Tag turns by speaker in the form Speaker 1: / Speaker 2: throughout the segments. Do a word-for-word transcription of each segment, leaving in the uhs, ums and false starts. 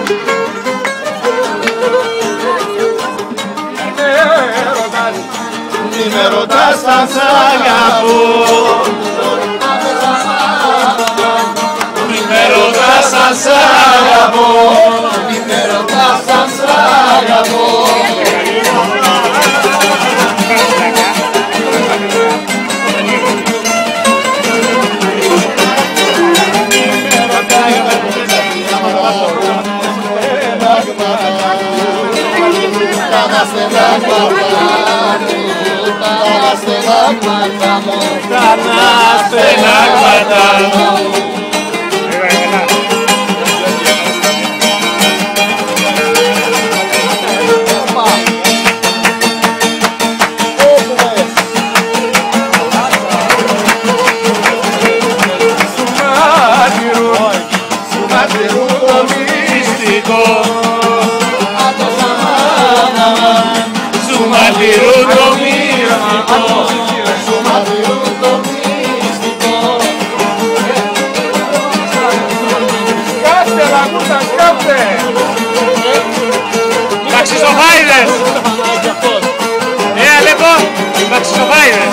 Speaker 1: Μη με ρωτάς αν σ' αγαπώ, μη με ρωτάς αν σ' αγαπώ, μη με ρωτάς αν σ' αγαπώ. Τα στενάγματα μου, τα στενάγματα μου. Σου μαρτυρούν το μυστικό, σου μαρτυρούν το μυστικό, σου μαρτυρούν το μυστικό. Σκάστε λαγούτα, σκάστε! Βαξισοφάιδες! Ε, λοιπόν, βαξισοφάιδες!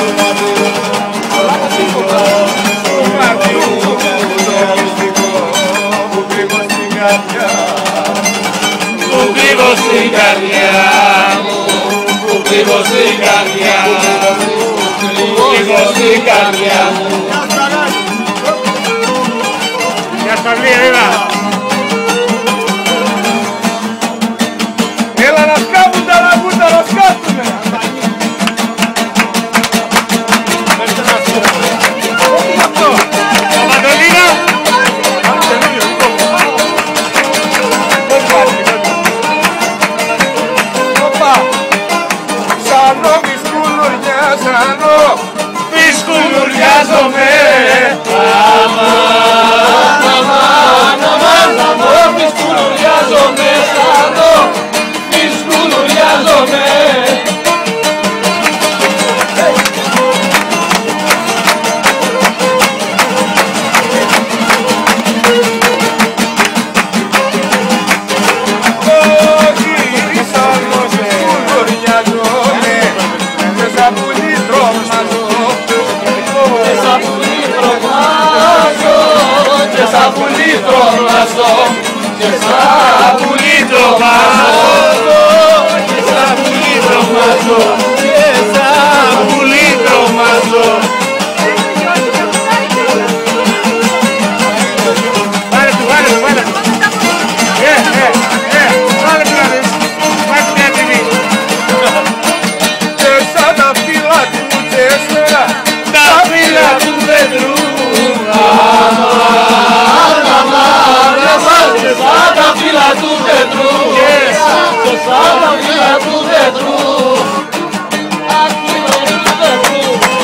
Speaker 1: Σου μαρτυρούν το μυστικό, που κρύβω στην καρδιά, που κρύβω στην καρδιά μου, που κρύβω στην καρδιά μου, κρύβω στην καρδιά μου. Γεια Παυλία, έλα! Έλα να σκάβουν τα λαγούτα, να σκάβουνε! Παπαντολίνα! Σανό μη σκουλουριάζανο, μη σκουλουριάζομαι. Αμάν, αμάν, αμάν, αμάν, μη σκουλουριάζομαι. Σανό, μη σκουλουριάζομαι. Σαν πουλί τρομάζω, και σαν πουλί τρομάζω, και σαν πουλί τρομάζω, και σαν πουλί τρομάζω. Βάλε του, βάλε του, βάλε του. Ε, ε, ε, βάλε του να δεις, βάλε μια τιμή. Και σαν τα φύλλα του τσέσσερα, τα φύλλα του πετρού. Και σαν τα φύλλα του πετρού, και σαν τα φύλλα του πετρού, άκυρο του πετρού.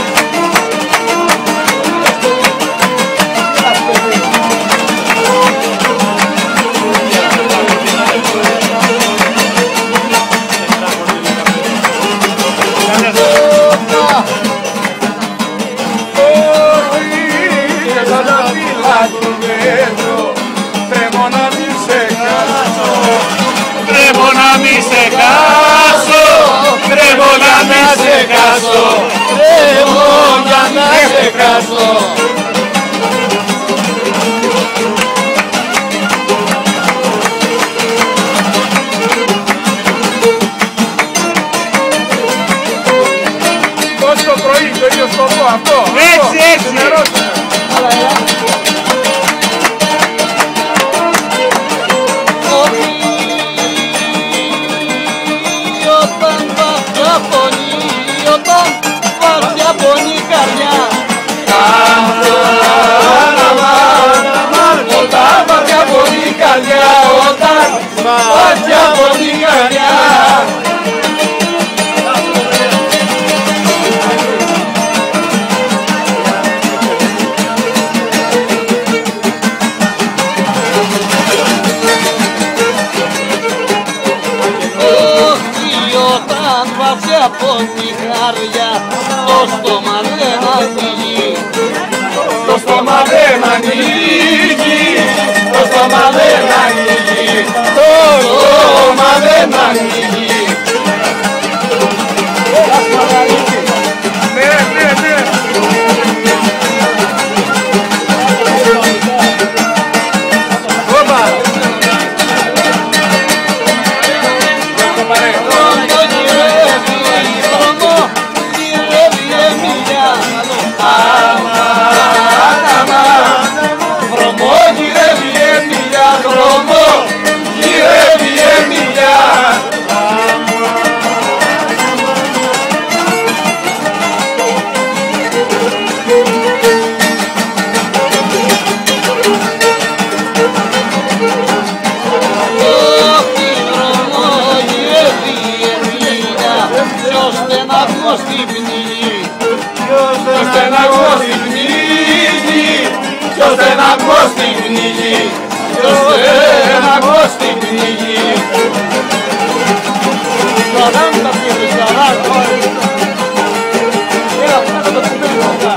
Speaker 1: Και σαν τα φύλλα του πετρού, τρέμω να μη σε χάσω, τρέμω να μη σε χάσω, τρέμω να μη σε χάσω, τρέμω για να σε χάσω. Πώς το πρωί, το ίδιο σκοπό αυτό, έτσι, έτσι. Πονή καρδιά, όταν βαθιά πονή καρδιά, όταν βαθιά πονή καρδιά. Όχι όταν βαθιά πονή καρδιά, το στόμα δεν ανοίγει, το στόμα δεν ανοίγει, το στόμα δεν ανοίγει, το στην πνίγει, ποιος στεναγμό στην πνίγει, ποιος στεναγμό στην πνίγει, ποιος στεναγμό στην πνίγει. Καράντα πήρε, καράντα. Έλα, πέρα το κουμπέλι αυτά.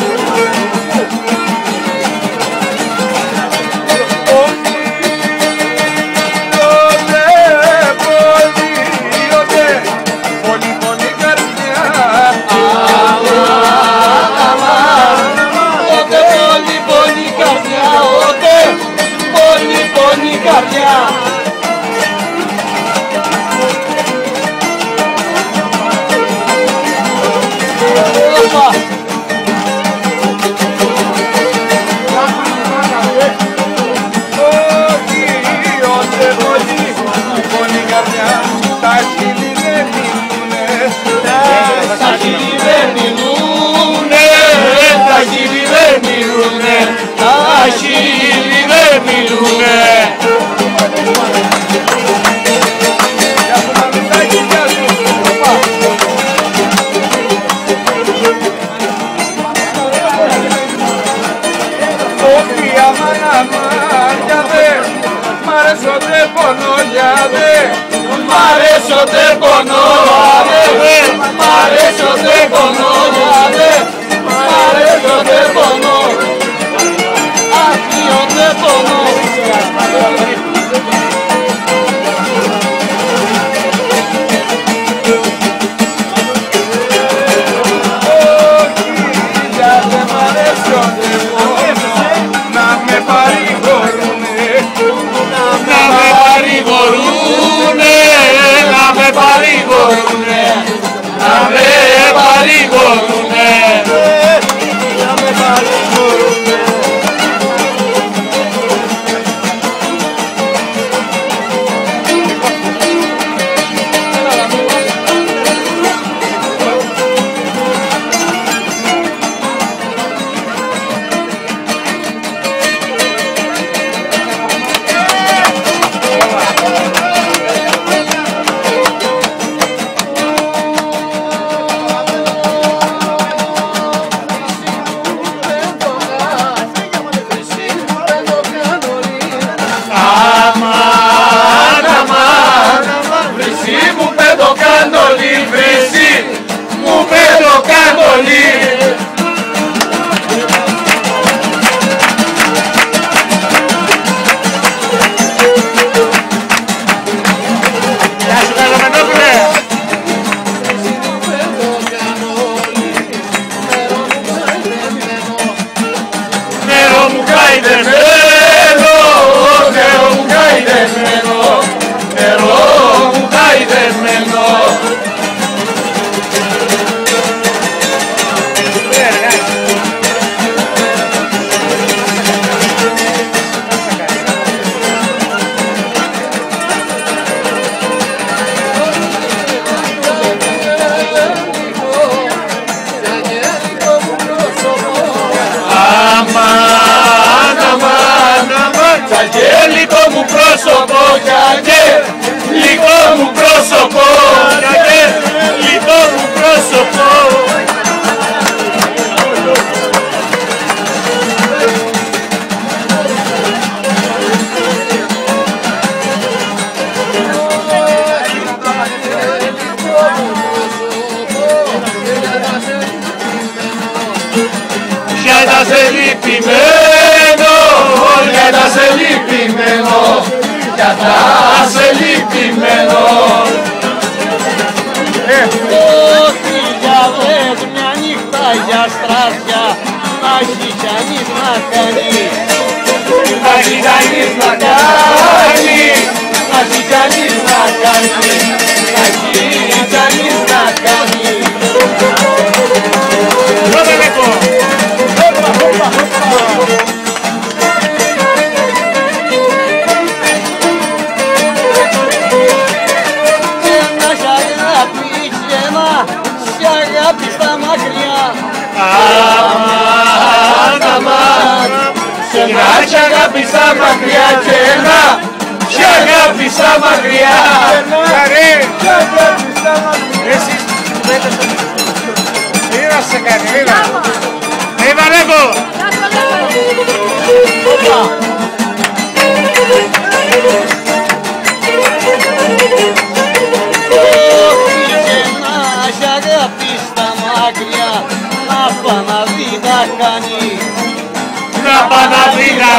Speaker 2: Σ' αγάπησα μακριά και να σ' αγάπησα μακριά. Σ' αγάπησα μακριά.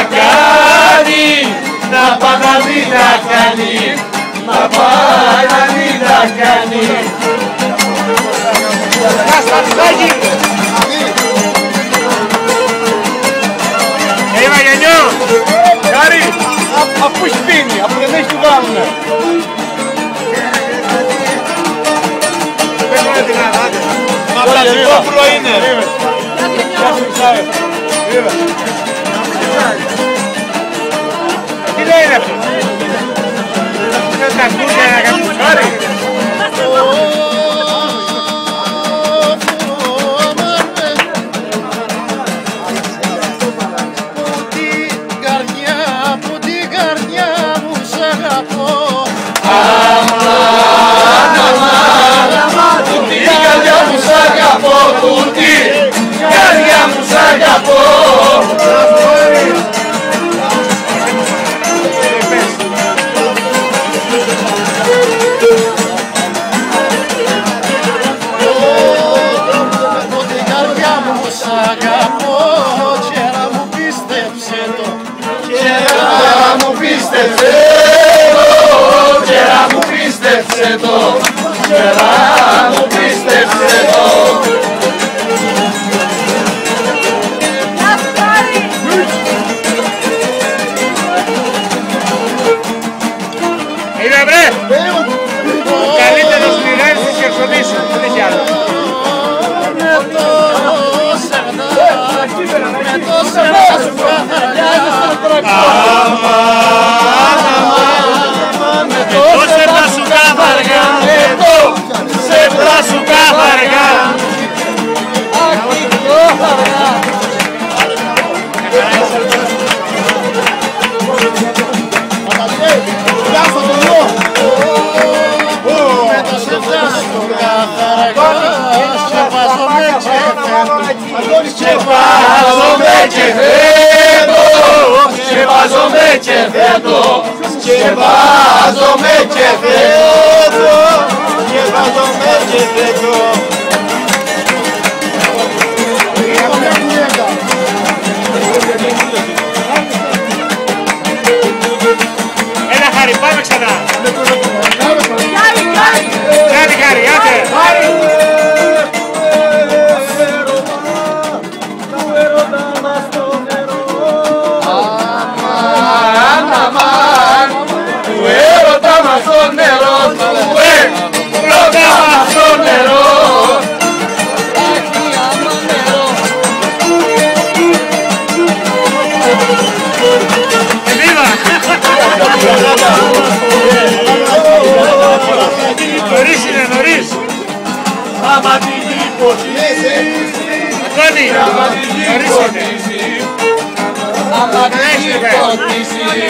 Speaker 2: κάνει, να πάει να μην τα κάνει, να πάει να μην τα κάνει.
Speaker 1: Ε, Βαγγελιό! Χάρη! Αφού σπίνει, αφού δεν έχει του βάλουνε. Δεν είναι την ανάγκη. Μα Πρασικόπουλο είναι. Τι λέει είναι αυτό? Δεν τα ακούγε να κάνουν χάρη. Έλα Χάρη, πάμε ξανά. Κάνει Χάρη, άντε. Νωρίς είναι, νωρίς.
Speaker 2: Άμα την υποτίσει,
Speaker 1: Αντώνη, νωρίς είναι.
Speaker 2: άμα την υποτίσει.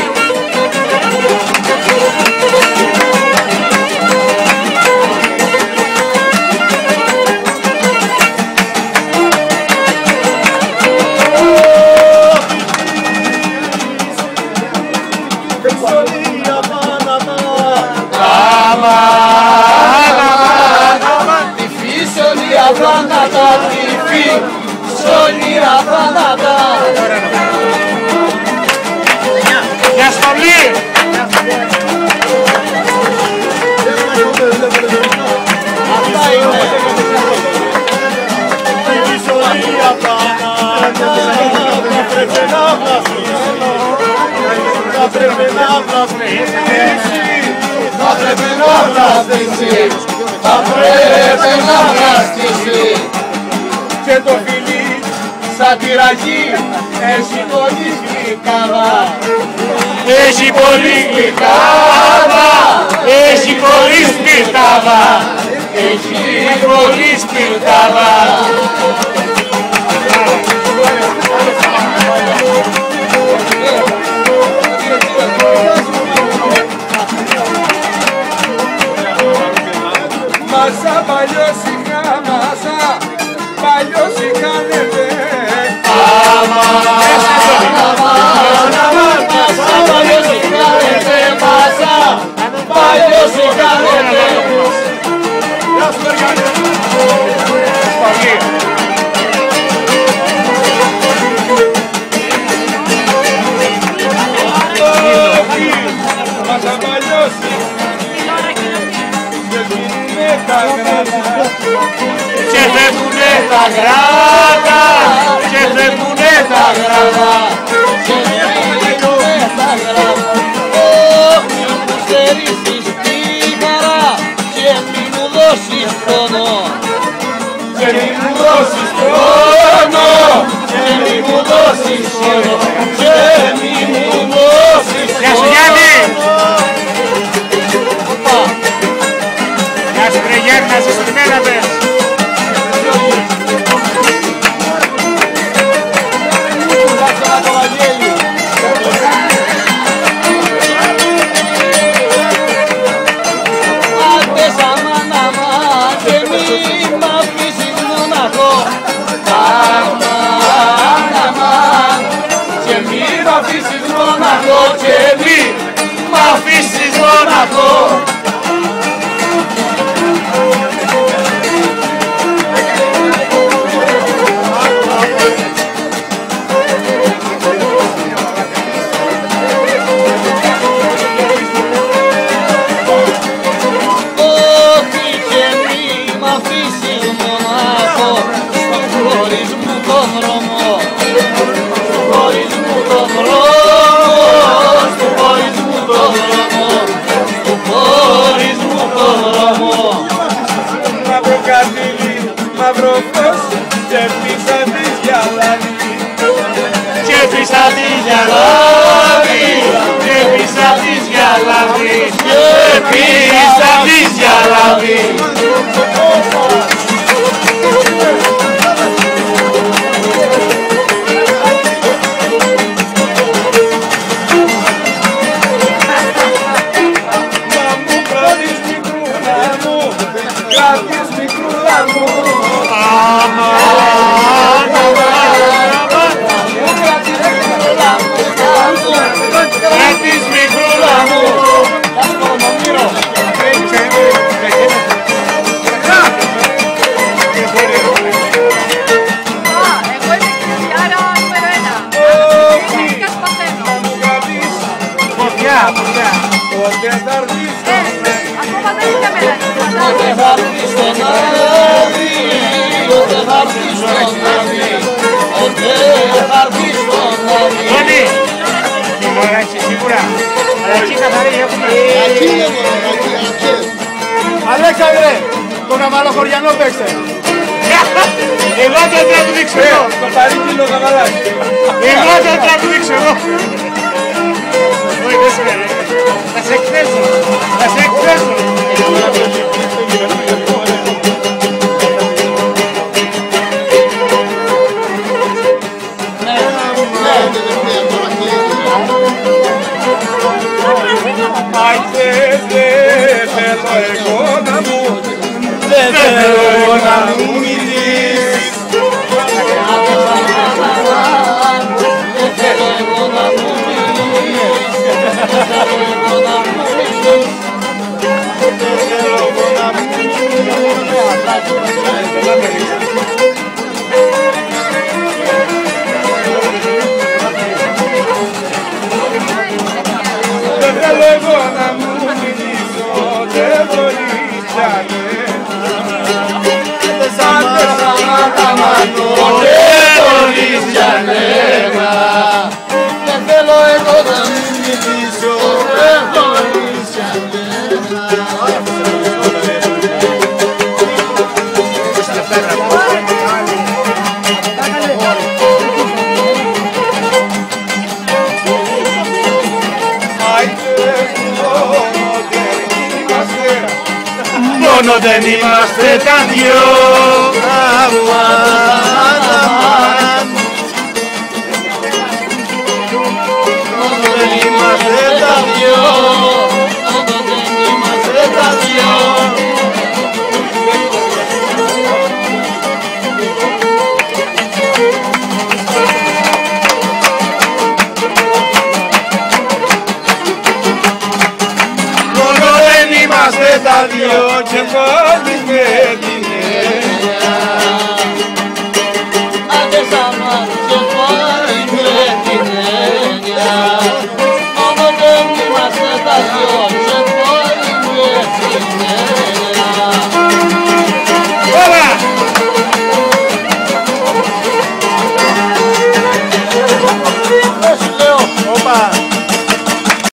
Speaker 1: Γεια Στολή!
Speaker 2: Αυτά είναι. Θα πρέπει να βλαστήσει, θα πρέπει να βλαστήσει, θα πρέπει να βλαστήσει. Και το φιλί σαν τυραγή έχει πολύ γλυκάδα.
Speaker 1: Έχει πολύ γλυκάδα, έχει πολύ σπιρτάδα, έχει πολύ σπιρτάδα.
Speaker 2: Μάσα παλιώσικα, μάσα παλιώσικα νεβέ. Αμάν, αμάν, αμάν, μάσα παλιώσικα νεβέ, μάσα παλιώσικα νεβέ. Γεια σου Βεργάνη. στερήσεις τη χαρά και μη μου δώσεις χρόνο. Και μη μου δώσεις χρόνο, και μη μου δώσεις χρόνο, και μη μου δώσεις χρόνο.
Speaker 1: Γεια σου Γιάννη! Γεια σου ρε Γιάννη, να σας περιμένατε.
Speaker 2: Άντες αμάν αμάν και μη μ' αφήσεις μοναχό. Αμάν αμάν και μη μ' αφήσεις μοναχό, και μη μ' αφήσεις μοναχό.
Speaker 3: Μαύρο φως και πίσα της γυαλάδι,
Speaker 1: Και πίσα της γυαλάδι, και πίσα της γυαλάδι, και πίσα της γυαλάδι.
Speaker 3: μα μου κρατείς μικρούλα μου, κρατείς μικρούλα μου.
Speaker 1: Κρατείς μικρούλα μου.
Speaker 4: Εγώ είμαι κριτιάρα νούμερο ένα. Φυσικά σπαθαίνω.
Speaker 1: Φωτιά, φωτιά.
Speaker 3: Πότε θα έρθεις
Speaker 4: Ε, ακόμα δεν είναι μελάνη.
Speaker 2: Πότε θα έρθεις στον Άδη, πότε θα έρθεις στον Άδη, πότε θα έρθεις στον Άδη.
Speaker 1: Τόνι, τώρα έτσι σίγουρα. Αλλά εκεί καθαρή έχουμε.
Speaker 3: Αλέξανδρε, το καβαλοχωριανό παίξε.
Speaker 1: Εγώ θα τραγουδήξω εγώ.
Speaker 3: Το παρήκειλο καβαλάκι.
Speaker 1: Εγώ θα τραγουδήξω εγώ. Όχι, δεν σημαίνει. Θα σε εκθέσω. Θα σε εκθέσω.
Speaker 3: Άιτε δεν θέλω εγώ να μου, δεν θέλω εγώ να μου μιλείς. Δεν θέλω εγώ να μου μιλήσω, δεν μπορείς πια
Speaker 2: Δεν θέλω εγώ να μην μιλήσω, δεν μπορείς
Speaker 1: Μόνο δεν είμαστε τα δυο.
Speaker 2: Αμάν, αμάν, μόνο δεν είμαστε τα δυο, μόνο δεν είμαστε τα δυο.
Speaker 3: Μόνο δεν είμαστε τα δυο και πάλι με